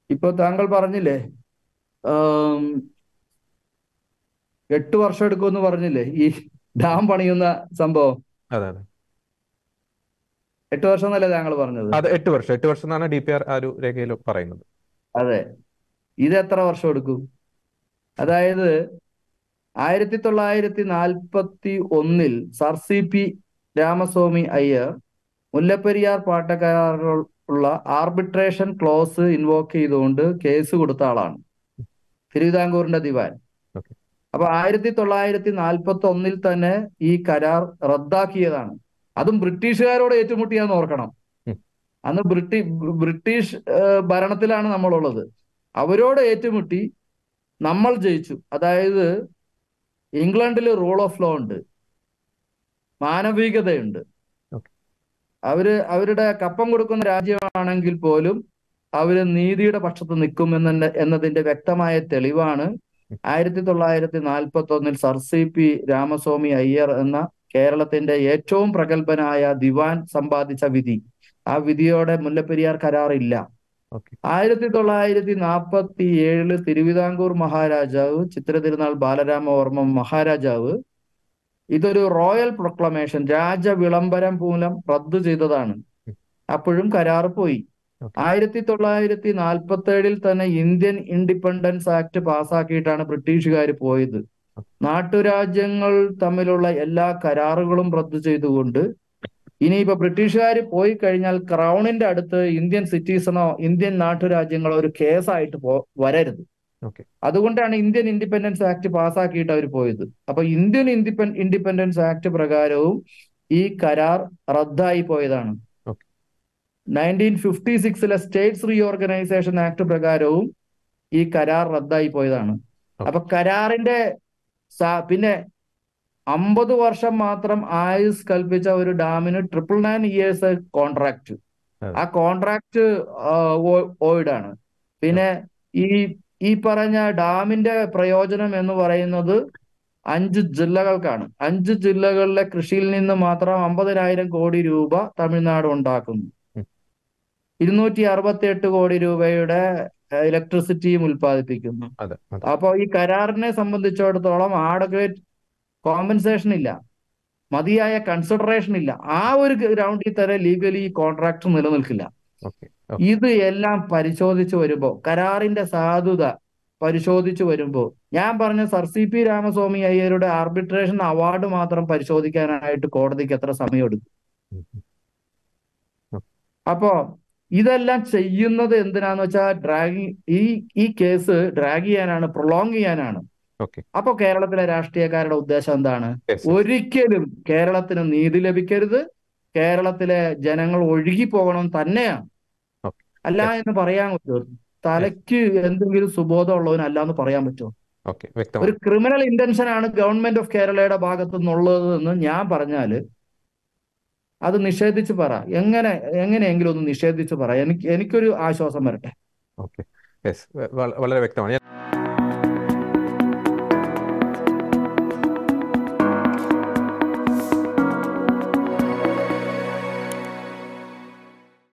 ഇപ്പൊ താങ്കൾ പറഞ്ഞില്ലേ, ആം, 8 വർഷം എടുക്കുമെന്ന് പറഞ്ഞില്ലേ ഈ ഡാം പണിയുന്ന സംഭവം. അതെ അതെ 8 വർഷം എന്നല്ലേ താങ്കൾ പറഞ്ഞത്? അത് 8 വർഷം, 8 വർഷം എന്നാണ് DPR ആ ഒരു രേഖയിൽ പറയുന്നത്. അതെ. ഇത് എത്ര വർഷം എടുക്കും? അതായത് 1941 സർ CP രാമസ്വാമി അയ്യർ മുല്ലപ്പെരിയാർ പാട്ടക്കരാറിലുള്ള ആർബിട്രേഷൻ ക്ലോസ് ഇൻവോക്ക് ചെയ്തുകൊണ്ട് കേസ് കൊടുത്ത ആളാണ്, തിരുവിതാംകൂറിന്റെ ദിവാൻ. ഓക്കെ. അപ്പൊ 1941 തന്നെ ഈ കരാർ റദ്ദാക്കിയതാണ്. അതും ബ്രിട്ടീഷുകാരോട് ഏറ്റുമുട്ടിയാന്ന് ഓർക്കണം. അന്ന് ബ്രിട്ടീഷ് ഭരണത്തിലാണ് നമ്മളുള്ളത്. അവരോട് ഏറ്റുമുട്ടി നമ്മൾ ജയിച്ചു. അതായത് ഇംഗ്ലണ്ടിൽ റൂൾ ഓഫ് ലോ ഉണ്ട്, മാനവികതയുണ്ട്. ഓക്കെ. അവരുടെ കപ്പം കൊടുക്കുന്ന രാജ്യമാണെങ്കിൽ പോലും അവര് നീതിയുടെ പക്ഷത്ത് നിൽക്കും എന്നതിന്റെ വ്യക്തമായ തെളിവാണ് 1941 സർ CP രാമസ്വാമി അയ്യർ എന്ന കേരളത്തിന്റെ ഏറ്റവും പ്രഗത്ഭനായ ദിവാൻ സമ്പാദിച്ച വിധി. ആ വിധിയോടെ മുല്ലപ്പെരിയാർ കരാറില്ല. ഓക്കെ. 1947 തിരുവിതാംകൂർ മഹാരാജാവ് ചിത്രതിരുനാൾ ബാലരാമവർമ്മ മഹാരാജാവ് ഇതൊരു റോയൽ പ്രൊക്ലമേഷൻ, രാജവിളംബരം മൂലം റദ്ദു ചെയ്തതാണ്. അപ്പോഴും കരാറ് പോയി. ഓക്കെ. 1947 തന്നെ ഇന്ത്യൻ ഇൻഡിപെൻഡൻസ് ആക്ട് പാസ്സാക്കിയിട്ടാണ് ബ്രിട്ടീഷുകാർ പോയത്. നാട്ടുരാജ്യങ്ങൾ തമ്മിലുള്ള എല്ലാ കരാറുകളും റദ്ദു ചെയ്തുകൊണ്ട് ഇനിയിപ്പോ ബ്രിട്ടീഷുകാർ പോയി കഴിഞ്ഞാൽ ക്രൗണിന്റെ അടുത്ത് ഇന്ത്യൻ സിറ്റിസണോ ഇന്ത്യൻ നാട്ടുരാജ്യങ്ങളോ ഒരു കേസായിട്ട് വരരുത്. ഓക്കെ. അതുകൊണ്ടാണ് ഇന്ത്യൻ ഇൻഡിപെൻഡൻസ് ആക്ട് പാസ്സാക്കിയിട്ട് അവർ പോയത്. അപ്പൊ ഇന്ത്യൻ ഇൻഡിപെൻഡൻസ് ആക്ട് പ്രകാരവും ഈ കരാർ റദ്ദായി പോയതാണ്. ഓക്കെ. 1956 സ്റ്റേറ്റ്സ് റീഓർഗനൈസേഷൻ ആക്ട് പ്രകാരവും ഈ കരാർ റദ്ദായി പോയതാണ്. അപ്പൊ കരാറിന്റെ പിന്നെ 50 വർഷം മാത്രം ആയുസ് കൽപ്പിച്ച ഒരു ഡാമിന് 999 ഇയേഴ്സ് കോൺട്രാക്ട്. ആ കോൺട്രാക്ട് വോയിഡാണ്. പിന്നെ ഈ ഈ പറഞ്ഞ ഡാമിന്റെ പ്രയോജനം എന്ന് പറയുന്നത് 5 ജില്ലകൾക്കാണ്. 5 ജില്ലകളിലെ കൃഷിയിൽ നിന്ന് മാത്രം 50,000 കോടി രൂപ തമിഴ്നാട് ഉണ്ടാക്കുന്നു. 268 കോടി രൂപയുടെ ഇലക്ട്രിസിറ്റിയും ഉൽപ്പാദിപ്പിക്കുന്നു. അപ്പൊ ഈ കരാറിനെ സംബന്ധിച്ചിടത്തോളം ആഡക്വേറ്റ് കോമ്പൻസേഷൻ ഇല്ല, മതിയായ കൺസിഡറേഷൻ ഇല്ല. ആ ഒരു ഗ്രൗണ്ടിൽ തന്നെ ലീഗലി ഈ കോൺട്രാക്ട് നിലനിൽക്കില്ല. ഇത് എല്ലാം പരിശോധിച്ചു വരുമ്പോ, കരാറിന്റെ സാധുത പരിശോധിച്ചു വരുമ്പോ, ഞാൻ പറഞ്ഞ സർ CP രാമസ്വാമി അയ്യരുടെ ആർബിട്രേഷൻ അവാർഡ് മാത്രം പരിശോധിക്കാനായിട്ട് കോടതിക്ക് എത്ര സമയമെടുക്കും? അപ്പോ ഇതെല്ലാം ചെയ്യുന്നത് എന്തിനാന്ന് വെച്ചാൽ ഈ കേസ് ഡ്രാഗ് ചെയ്യാനാണ്, പ്രൊലോങ് ചെയ്യാനാണ്. അപ്പൊ കേരളത്തിലെ രാഷ്ട്രീയക്കാരുടെ ഉദ്ദേശം എന്താണ്? ഒരിക്കലും കേരളത്തിന് നീതി ലഭിക്കരുത്, കേരളത്തിലെ ജനങ്ങൾ ഒഴുകി പോകണം തന്നെയാണ്. അല്ല എന്ന് പറയാൻ പറ്റുമോ? തലയ്ക്ക് എന്തെങ്കിലും സുബോധം ഉള്ളവനല്ല എന്ന് പറയാൻ പറ്റുമോ? ഒരു ക്രിമിനൽ ഇന്റൻഷൻ ആണ് ഗവൺമെന്റ് ഓഫ് കേരളയുടെ ഭാഗത്തു നിന്നുള്ളത് എന്ന് ഞാൻ പറഞ്ഞാല് അത് നിഷേധിച്ച് പറ. എങ്ങനെയെങ്കിലും ഒന്ന് നിഷേധിച്ച് പറ. എനിക്കൊരു ആശ്വാസം വരട്ടെ. വളരെ വ്യക്തമാണ്.